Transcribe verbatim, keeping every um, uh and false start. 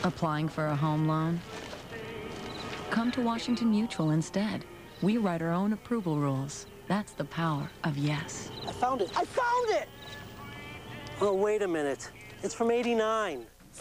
Applying for a home loan? Come to Washington Mutual instead. We write our own approval rules. That's the power of yes. I found it. I found it! Oh, wait a minute. It's from eighty-nine.